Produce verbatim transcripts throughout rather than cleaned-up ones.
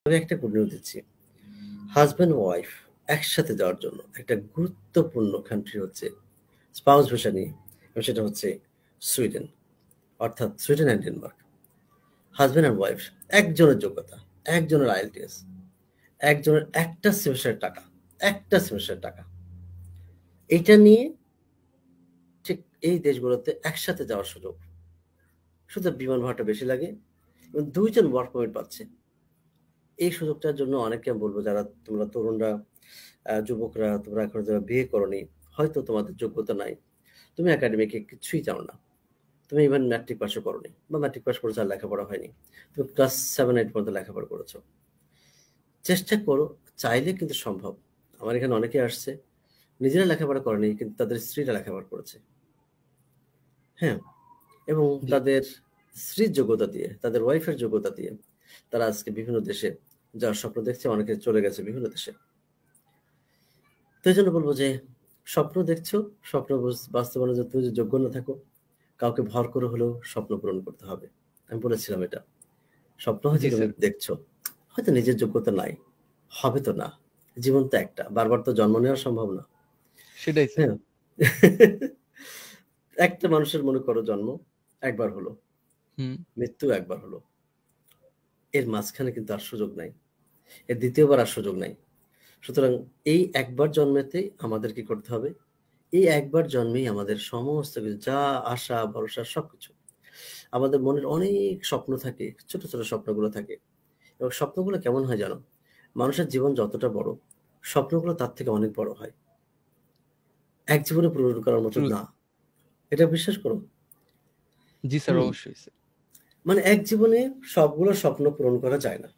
আমি একটা good news দিচ্ছি। হাসব্যান্ড ওয়াইফ একসাথে যাওয়ার জন্য একটা গুরুত্বপূর্ণ কান্ট্রি হচ্ছে স্পাউস ভিসা নিয়ে এবং সেটা হচ্ছে সুইডেন, অর্থাৎ Sweden and Denmark. Husband and wife একজনের যোগ্যতা, একজনের আইএলটিএস, একজনের একটা সেমিস্টারের টাকা, একটা সেমিস্টারের টাকা। এইটা নিয়ে ঠিক এই দেশগুলোতে একসাথে যাওয়ার সুযোগ। শুধু বিমান ভাড়াটা বেশি লাগে এবং দুইজন ওয়ার্ক পারমিট পাচ্ছে। এই সুযোগটার জন্য অনেককে আমি বলবো, যারা তোমরা তরুণরা, আহ, যুবকরা, তোমরা এখন যারা বিয়ে করনি, হয়তো তোমাদের যোগ্যতা নাই, তুমি একাডেমিকে কিছুই জানো না, তুমি ইভেন ম্যাট্রিক পাসও করোনি বা ম্যাট্রিক পাস করেছো আর লেখাপড়া হয়নি, তুমি ক্লাস সেভেন এইট পর্যন্ত লেখাপড়া করেছো, চেষ্টা করো, চাইলে কিন্তু সম্ভব। আমার এখানে অনেকে আসছে, নিজেরা লেখাপড়া করেনি কিন্তু তাদের স্ত্রীরা লেখাপড়া করেছে। হ্যাঁ, এবং জি। তাদের স্ত্রীর যোগ্যতা দিয়ে, তাদের ওয়াইফের যোগ্যতা দিয়ে তারা আজকে বিভিন্ন দেশে যাওয়ার স্বপ্ন দেখছে, অনেকে চলে গেছে বিভিন্ন দেশে। তো এই জন্য বলবো যে স্বপ্ন দেখছো, স্বপ্ন বাস- বাস্তবায়নের জন্য তুমি যদি যোগ্য না থাকো, কাউকে ভর করে হলেও স্বপ্ন পূরণ করতে হবে। আমি বলেছিলাম এটা, স্বপ্ন হয়তো জি তুমি স্যার। দেখছো, হয়তো নিজের যোগ্যতা নাই, হবে তো না, জীবন তো একটা, বারবার তো জন্ম নেওয়া সম্ভব না। সেটাই স্যার। হ্যাঁ, একটা মানুষের মনে করো জন্ম একবার হলো, হুম। মৃত্যু একবার হলো, এর মাঝখানে কিন্তু আর সুযোগ নাই, এর দ্বিতীয়বার আর সুযোগ নাই। সুতরাং এই একবার জন্মেতেই আমাদের কি করতে হবে, এই একবার জন্মেই আমাদের সমস্ত কিছু, যা আশা ভরসা সবকিছু, আমাদের মনের অনেক স্বপ্ন থাকে, ছোট ছোট স্বপ্নগুলো থাকে। এবং স্বপ্নগুলো কেমন হয় জানো, মানুষের জীবন যতটা বড়, স্বপ্নগুলো তার থেকে অনেক বড় হয়, এক জীবনে পূরণ করার মতো ট্রু না। স্যার। এটা বিশ্বাস করো। জি স্যার, হুম, অবশ্যই স্যার। মানে এক জীবনে সবগুলো স্বপ্ন পূরণ করা যায় না।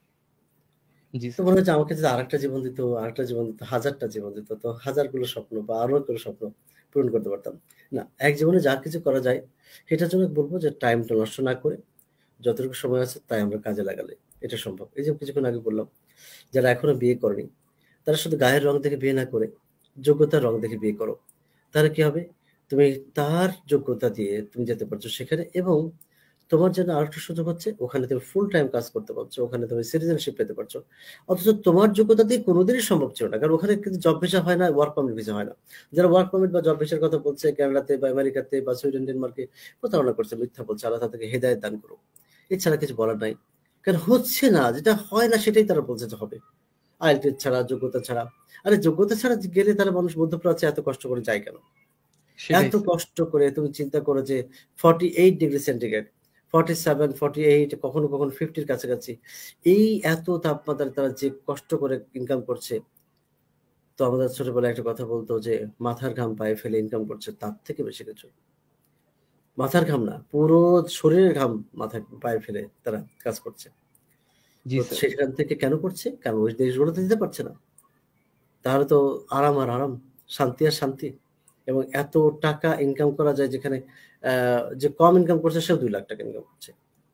জি তো স্যার। মনে হচ্ছে আমাকে যদি আরেকটা জীবন দিত, আরেকটা জীবন দিত, হাজারটা জীবন দিত, তো হাজারগুলো স্বপ্ন বা আরো কোনো স্বপ্ন পূরণ করতে পারতাম। না, এক জীবনে যা কিছু করা যায়, সেটার জন্য বলবো যে টাইমটা নষ্ট না করে যতটুকু সময় আছে তাই আমরা কাজে লাগালে এটা সম্ভব। এই যে কিছুক্ষণ আগে বললাম, যারা এখনো বিয়ে করেনি, তারা শুধু গায়ের রং দেখে বিয়ে না করে যোগ্যতার রং দেখে বিয়ে করো। তাহলে কি হবে, তুমি তার যোগ্যতা দিয়ে তুমি যেতে পারছো সেখানে, এবং তোমার জন্য আরেকটা সুযোগ হচ্ছে, ওখানে তুমি ফুল টাইম কাজ করতে পারছো, ওখানে তুমি সিটিজেনশিপ পেতে পারছো। অথচ তোমার যোগ্যতা দিয়ে কোনোদিনই সম্ভব ছিল না, কারণ ওখানে কিন্তু জব ভিসা হয় না, ওয়ার্ক পারমিট ভিসা হয় না। যারা ওয়ার্ক পারমিট বা জব ভিসার কথা বলছে কানাডাতে বা আমেরিকাতে বা সুইডেন ডেনমার্কে, প্রতারণা করছে, মিথ্যা বলছে, আল্লাহ তাদেরকে হেদায়েত দান করুক। এছাড়া কিছু বলার নাই, কারণ হচ্ছে না, যেটা হয় না সেটাই তারা বলছে যে হবে। আইএলটিএস ছাড়া, যোগ্যতা ছাড়া। আরে যোগ্যতা ছাড়া গেলে তাহলে মানুষ মধ্যপ্রাচ্যে এত কষ্ট করে যায় কেন? সেটাই এত স্যার। কষ্ট করে তুমি চিন্তা করো যে forty eight degree centigrade, forty seven, forty eight, কখনো কখনো ফিফটির কাছাকাছি, এই এত তাপমাত্রায় তারা যে কষ্ট করে ইনকাম করছে। তো আমাদের ছোটবেলায় একটা কথা বলতো যে মাথার ঘাম পায়ে ফেলে ইনকাম করছে, তার থেকে বেশি কিছু। মাথার ঘাম না, পুরো শরীরের ঘাম মাথায় পায়ে ফেলে তারা কাজ করছে। জি তো স্যার। সেখান থেকে কেন করছে, কারণ ওই দেশগুলোতে দিতে পারছে না। তাহলে তো আরাম আর আরাম, শান্তি আর শান্তি। এবং এত টাকা ইনকাম করা যায় যেখানে আহ, যে কম ইনকাম করছে সেও দুই লাখ টাকা ইনকাম করছে,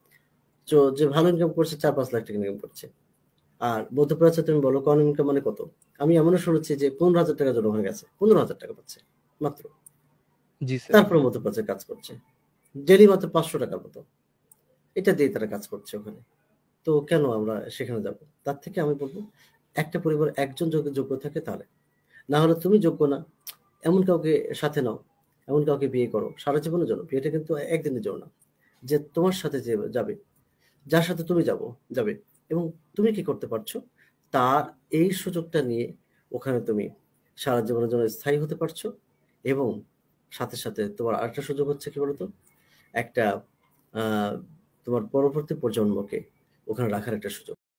তো যে ভালো ইনকাম করছে চার পাঁচ লাখ টাকা ইনকাম করছে। আর মধ্যপ্রাচ্যে তুমি বলো কম ইনকাম মানে কত? আমি এমনও শুনেছি যে পনেরো হাজার টাকা জন ওখানে গেছে, পনেরো হাজার টাকা পাচ্ছে মাত্র, জি স্যার। তারপরে মধ্যপ্রাচ্যে কাজ করছে, ডেলি মাত্র পাঁচশো টাকার মতো, এটা দিয়ে তারা কাজ করছে ওখানে। তো কেন আমরা সেখানে যাব? তার থেকে আমি বলবো, একটা পরিবার একজন যদি যোগ্য থাকে তাহলে, না হলে তুমি যোগ্য না, এমন কাউকে সাথে নাও, এমন কাউকে বিয়ে করো সারা জীবনের জন্য। বিয়েটা কিন্তু একদিনের জন্য না, যে তোমার সাথে যে যাবে, যার সাথে তুমি যাব যাবে, এবং তুমি কি করতে পারছো, তার এই সুযোগটা নিয়ে ওখানে তুমি সারা জীবনের জন্য স্থায়ী হতে পারছো। এবং সাথে সাথে তোমার আরেকটা সুযোগ হচ্ছে কি বলতো, একটা আহ তোমার পরবর্তী প্রজন্মকে ওখানে রাখার একটা সুযোগ।